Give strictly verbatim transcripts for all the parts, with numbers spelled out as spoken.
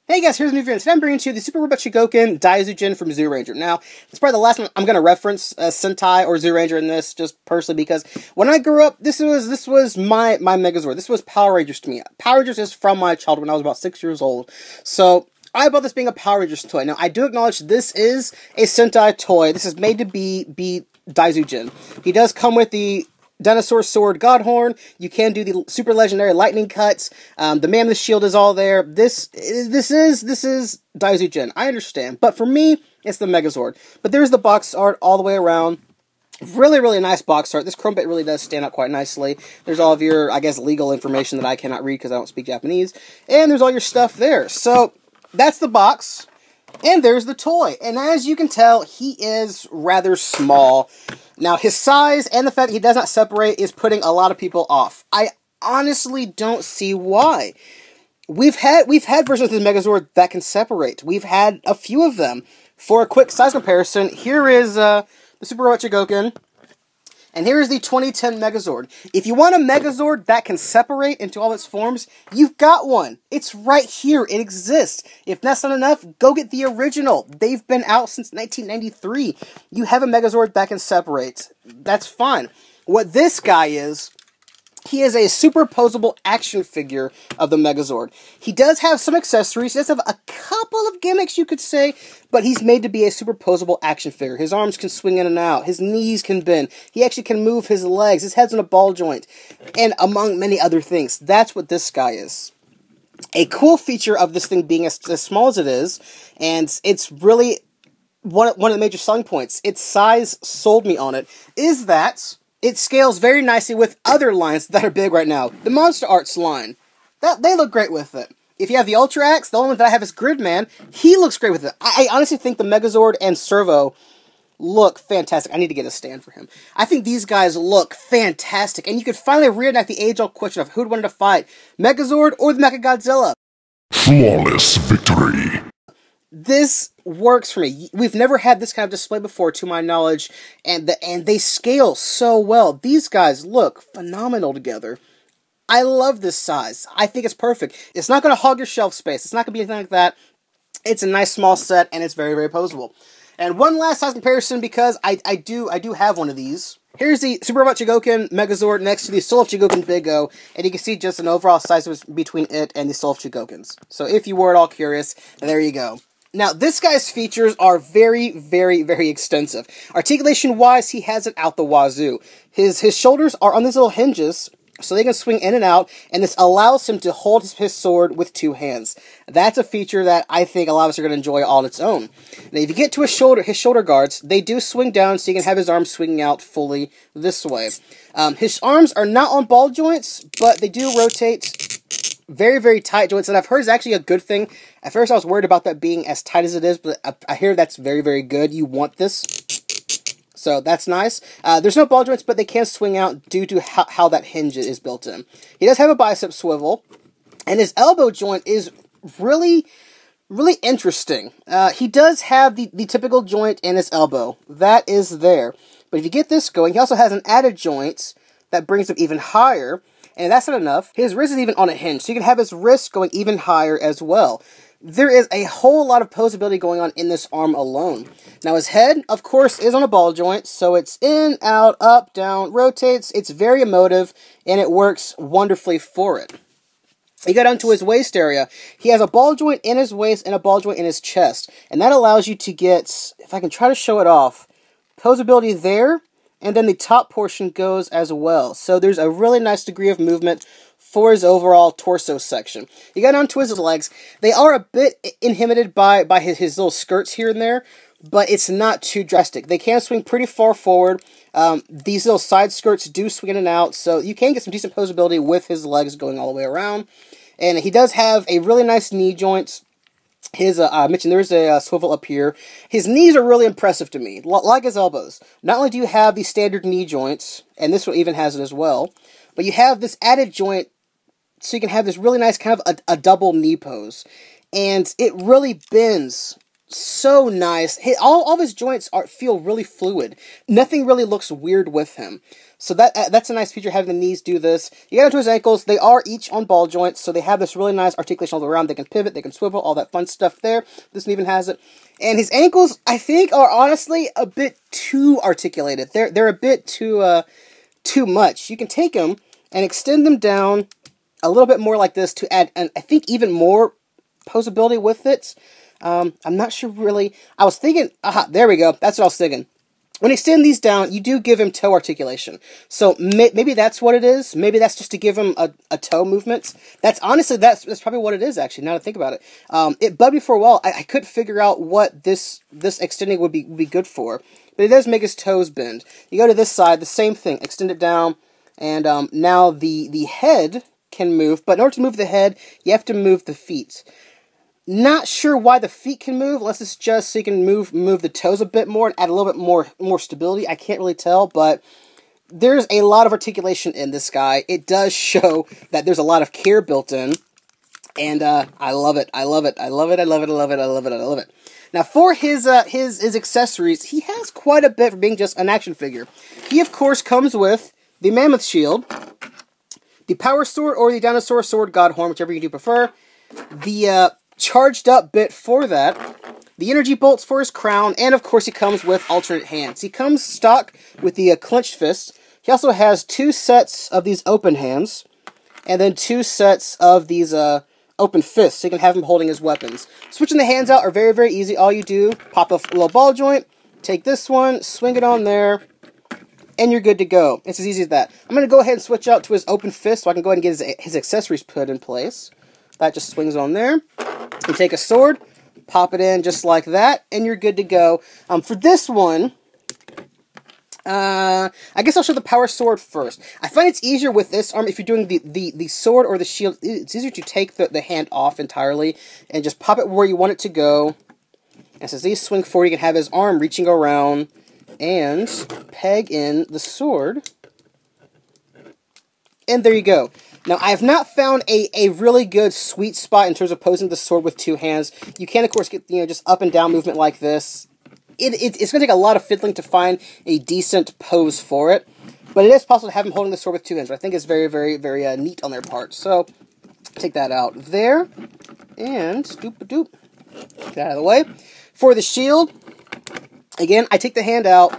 Hey guys, here's a new video. Today I'm bringing to you the Super Robot Chogokin Daizujin from Zyuranger. Now, it's probably the last one I'm going to reference uh, Sentai or Zyuranger in this, just personally because when I grew up, this was this was my my Megazord. This was Power Rangers to me. Power Rangers is from my childhood when I was about six years old. So I bought this being a Power Rangers toy. Now, I do acknowledge this is a Sentai toy. This is made to be be Daizujin. He does come with the Dinosaur Sword Godhorn. You can do the super legendary lightning cuts. Um, the Mammoth Shield is all there. This this is this is Daizujin. I understand, but for me, it's the Megazord. But there's the box art all the way around. Really, really nice box art. This chrome bit really does stand out quite nicely. There's all of your, I guess, legal information that I cannot read because I don't speak Japanese. And there's all your stuff there. So that's the box. And there's the toy. And as you can tell, he is rather small. Now, his size and the fact that he does not separate is putting a lot of people off. I honestly don't see why. We've had we've had versions of the Megazord that can separate. We've had a few of them. For a quick size comparison, here is uh, the Super Robot Chogokin. And here is the twenty ten Megazord. If you want a Megazord that can separate into all its forms, you've got one. It's right here. It exists. If that's not enough, go get the original. They've been out since nineteen ninety-three. You have a Megazord that can separate. That's fine. What this guy is, he is a superposable action figure of the Megazord. He does have some accessories. He does have a couple of gimmicks, you could say, but he's made to be a superposable action figure. His arms can swing in and out. His knees can bend. He actually can move his legs. His head's on a ball joint. And among many other things. That's what this guy is. A cool feature of this thing being as, as small as it is, and it's really one, one of the major selling points. Its size sold me on it, is that it scales very nicely with other lines that are big right now. The Monster Arts line. That, they look great with it. If you have the Ultra Axe, the only one that I have is Gridman. He looks great with it. I, I honestly think the Megazord and Servo look fantastic. I need to get a stand for him. I think these guys look fantastic. And you could finally reenact the age-old question of who'd wanted to fight, Megazord or the Mechagodzilla. Flawless victory. This works for me. We've never had this kind of display before, to my knowledge, and the and they scale so well. These guys look phenomenal together. I love this size. I think it's perfect. It's not going to hog your shelf space. It's not going to be anything like that. It's a nice small set, and it's very, very posable. And one last size comparison, because I, I do I do have one of these. Here's the Super Robot Chogokin Megazord next to the Soul of Chogokin Big O, and you can see just an overall size difference between it and the Soul of Chogokins. So if you were at all curious, there you go. Now, this guy's features are very, very, very extensive. Articulation-wise, he has it out the wazoo. His, his shoulders are on these little hinges, so they can swing in and out, and this allows him to hold his, his sword with two hands. That's a feature that I think a lot of us are going to enjoy on its own. Now, if you get to his shoulder, his shoulder guards, they do swing down, so you can have his arms swinging out fully this way. Um, his arms are not on ball joints, but they do rotate very, very tight joints, and I've heard it's actually a good thing. At first, I was worried about that being as tight as it is, but I, I hear that's very, very good. You want this. So that's nice. Uh, there's no ball joints, but they can swing out due to how, how that hinge is built in. He does have a bicep swivel, and his elbow joint is really, really interesting. Uh, he does have the, the typical joint in his elbow. That is there. But if you get this going, he also has an added joint that brings him even higher. And that's not enough. His wrist is even on a hinge, so you can have his wrist going even higher as well. There is a whole lot of posability going on in this arm alone. Now, his head, of course, is on a ball joint, so it's in, out, up, down, rotates. It's very emotive, and it works wonderfully for it. You go down to his waist area. He has a ball joint in his waist and a ball joint in his chest, and that allows you to get, if I can try to show it off, posability there. And then the top portion goes as well. So there's a really nice degree of movement for his overall torso section. You got onto his legs. They are a bit inhibited by, by his, his little skirts here and there, but it's not too drastic. They can swing pretty far forward. Um, these little side skirts do swing in and out, so you can get some decent posability with his legs going all the way around. And he does have a really nice knee joint. His, uh, I mentioned there's a uh, swivel up here. His knees are really impressive to me, like his elbows. Not only do you have the standard knee joints, and this one even has it as well, but you have this added joint, so you can have this really nice kind of a, a double knee pose. And it really bends so nice. All, all of his joints are feel really fluid. Nothing really looks weird with him. So that that's a nice feature, having the knees do this. You get onto his ankles. They are each on ball joints, so they have this really nice articulation all around. They can pivot, they can swivel, all that fun stuff there. This one even has it. And his ankles, I think, are honestly a bit too articulated. They're they're a bit too uh, too much. You can take them and extend them down a little bit more like this to add, and I think, even more posability with it. Um, I'm not sure really. I was thinking, aha, there we go. That's what I was thinking. When you extend these down, you do give him toe articulation. So may, maybe that's what it is. Maybe that's just to give him a, a toe movement. That's honestly, that's, that's probably what it is, actually, now that I think about it. Um, it bugged me for a while. I, I couldn't figure out what this this extending would be, would be good for. But it does make his toes bend. You go to this side, the same thing. Extend it down, and um, now the, the head can move. But in order to move the head, you have to move the feet. Not sure why the feet can move, unless it's just so you can move move the toes a bit more and add a little bit more more stability. I can't really tell, but there's a lot of articulation in this guy. It does show that there's a lot of care built in, and uh, I love it. I love it. I love it. I love it. I love it. I love it. I love it. Now, for his uh, his his accessories, he has quite a bit for being just an action figure. He, of course, comes with the Mammoth Shield, the Power Sword, or the Dinosaur Sword God Horn, whichever you do prefer. The uh, charged up bit for that, the energy bolts for his crown, and of course he comes with alternate hands. He comes stock with the uh, clenched fist. He also has two sets of these open hands, and then two sets of these uh, open fists, so you can have him holding his weapons. Switching the hands out are very, very easy. All you do, pop a little ball joint, take this one, swing it on there, and you're good to go. It's as easy as that. I'm going to go ahead and switch out to his open fist so I can go ahead and get his, his accessories put in place. That just swings on there. You take a sword, pop it in just like that, and you're good to go. Um, for this one, uh, I guess I'll show the Power Sword first. I find it's easier with this arm if you're doing the, the, the sword or the shield. It's easier to take the, the hand off entirely and just pop it where you want it to go. And since these swing forward, you can have his arm reaching around and peg in the sword. And there you go. Now, I have not found a, a really good sweet spot in terms of posing the sword with two hands. You can, of course, get, you know, just up and down movement like this. It, it, it's going to take a lot of fiddling to find a decent pose for it. But it is possible to have him holding the sword with two hands. But I think it's very, very, very uh, neat on their part. So, take that out there. And, doop-a-doop. Get that out of the way. For the shield, again, I take the hand out.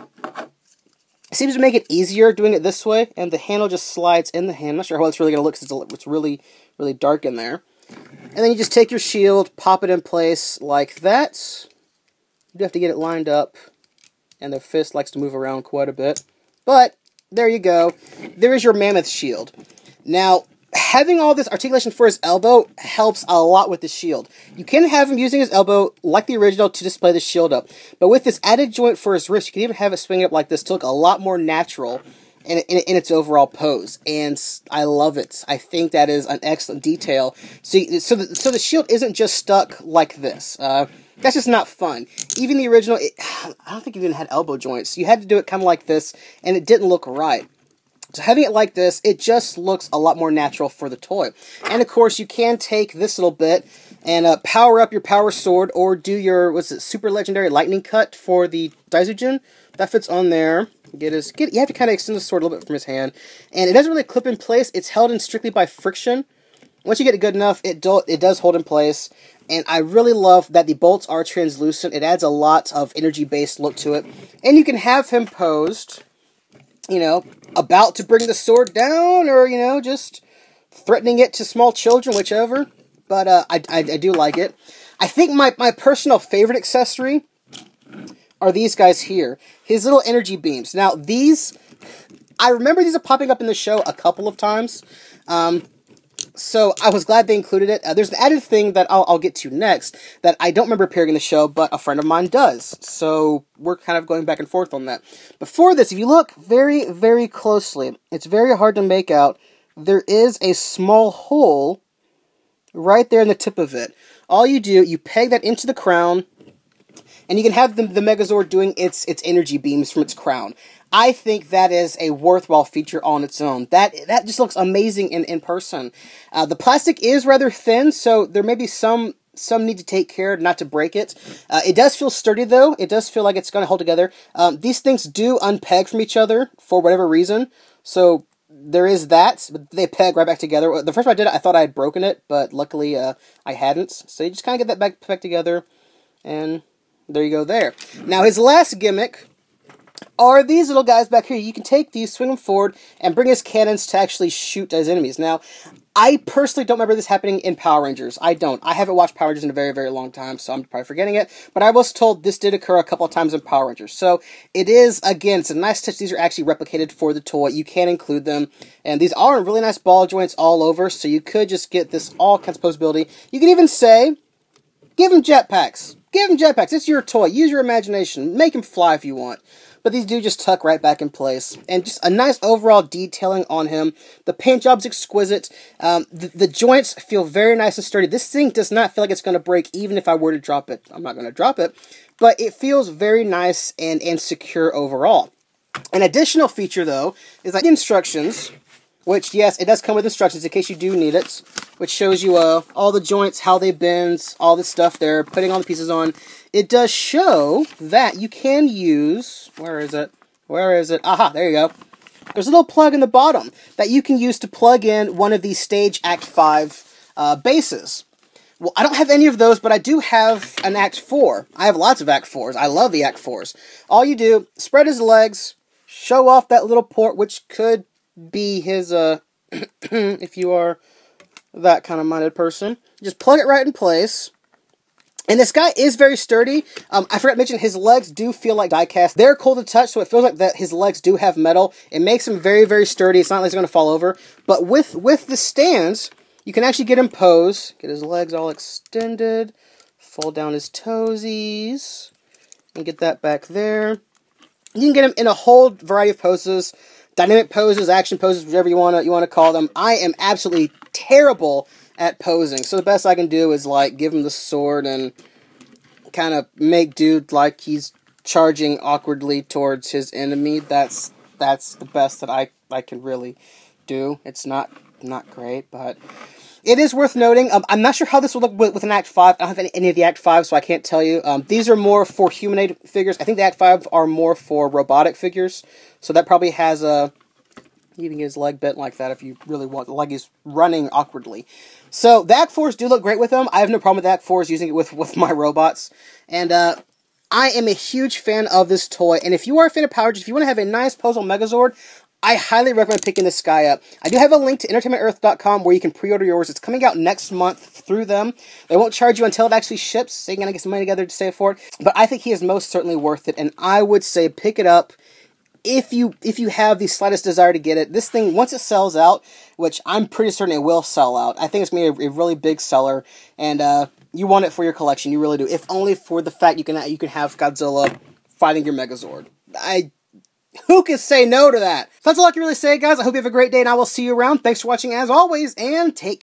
It seems to make it easier doing it this way, and the handle just slides in the hand. I'm not sure how it's really going to look because it's really, really dark in there. And then you just take your shield, pop it in place like that. You do have to get it lined up, and the fist likes to move around quite a bit. But, there you go. There is your Mammoth Shield. Now, having all this articulation for his elbow helps a lot with the shield. You can have him using his elbow, like the original, to display the shield up. But with this added joint for his wrist, you can even have it swing up like this to look a lot more natural in, in, in its overall pose. And I love it. I think that is an excellent detail. So, so, the, so the shield isn't just stuck like this. Uh, that's just not fun. Even the original, it, I don't think it even had elbow joints. You had to do it kind of like this, and it didn't look right. So having it like this, it just looks a lot more natural for the toy. And of course, you can take this little bit and uh, power up your Power Sword, or do your, what's it, Super Legendary Lightning Cut for the Daizujin. That fits on there. Get his, get, you have to kind of extend the sword a little bit from his hand. And it doesn't really clip in place. It's held in strictly by friction. Once you get it good enough, it, do, it does hold in place. And I really love that the bolts are translucent. It adds a lot of energy-based look to it. And you can have him posed, you know, about to bring the sword down, or, you know, just threatening it to small children, whichever. But uh, I, I, I do like it. I think my, my personal favorite accessory are these guys here. His little energy beams. Now, these, I remember these are popping up in the show a couple of times. Um, so I was glad they included it. Uh, there's an added thing that I'll, I'll get to next that I don't remember appearing in the show, but a friend of mine does. So we're kind of going back and forth on that. Before this, if you look very, very closely, it's very hard to make out. There is a small hole right there in the tip of it. All you do, you peg that into the crown, and you can have the, the Megazord doing its its energy beams from its crown. I think that is a worthwhile feature on its own. That that just looks amazing in, in person. Uh, the plastic is rather thin, so there may be some some need to take care not to break it. Uh, it does feel sturdy, though. It does feel like it's going to hold together. Um, these things do unpeg from each other for whatever reason. So there is that, but they peg right back together. The first time I did it, I thought I had broken it, but luckily uh, I hadn't. So you just kind of get that back, back together, and there you go there. Now, his last gimmick are these little guys back here. You can take these, swing them forward, and bring his cannons to actually shoot his enemies. Now, I personally don't remember this happening in Power Rangers. I don't. I haven't watched Power Rangers in a very, very long time, so I'm probably forgetting it. But I was told this did occur a couple of times in Power Rangers. So it is, again, it's a nice touch. These are actually replicated for the toy. You can include them. And these are really nice ball joints all over, so you could just get this all kinds of posability. You could even say, give them jetpacks. Give them jetpacks. It's your toy. Use your imagination. Make them fly if you want. But these do just tuck right back in place. And just a nice overall detailing on him. The paint job's exquisite. Um, the, the joints feel very nice and sturdy. This thing does not feel like it's going to break even if I were to drop it. I'm not going to drop it. But it feels very nice and, and secure overall. An additional feature, though, is like instructions. Which, yes, it does come with instructions in case you do need it. Which shows you uh, all the joints, how they bend, all the stuff there, putting all the pieces on. It does show that you can use... Where is it? Where is it? Aha, there you go. There's a little plug in the bottom that you can use to plug in one of these Stage Act five uh, bases. Well, I don't have any of those, but I do have an Act four. I have lots of Act fours. I love the Act fours. All you do, spread his legs, show off that little port, which could be his, uh, if you are that kind of minded person. Just plug it right in place. And this guy is very sturdy. Um, I forgot to mention, his legs do feel like die-cast. They're cool to touch, so it feels like that his legs do have metal. It makes him very, very sturdy. It's not like he's going to fall over. But with, with the stands, you can actually get him posed. Get his legs all extended. Fold down his toesies. And get that back there. You can get him in a whole variety of poses. Dynamic poses, action poses, whatever you want to you want to call them. I am absolutely terrible at posing. So the best I can do is, like, give him the sword and kind of make dude like he's charging awkwardly towards his enemy. That's that's the best that I, I can really do. It's not not great, but it is worth noting. Um, I'm not sure how this will look with, with an Act five. I don't have any, any of the Act five, so I can't tell you. Um, these are more for humanoid figures. I think the Act five are more for robotic figures. So that probably has a... You can get his leg bent like that if you really want, like he's running awkwardly. So, the Act fours do look great with them. I have no problem with the Act fours using it with, with my robots. And, uh, I am a huge fan of this toy. And if you are a fan of Power Rangers, if you want to have a nice puzzle Megazord, I highly recommend picking this guy up. I do have a link to entertainment earth dot com where you can pre-order yours. It's coming out next month through them. They won't charge you until it actually ships, so you're going to get some money together to save for it. But I think he is most certainly worth it, and I would say pick it up. If you if you have the slightest desire to get it, this thing, once it sells out, which I'm pretty certain it will sell out, I think it's going to be a, a really big seller, and uh, you want it for your collection, you really do. If only for the fact you can you can have Godzilla fighting your Megazord. I, who can say no to that? So that's all I can really say, guys. I hope you have a great day, and I will see you around. Thanks for watching, as always, and take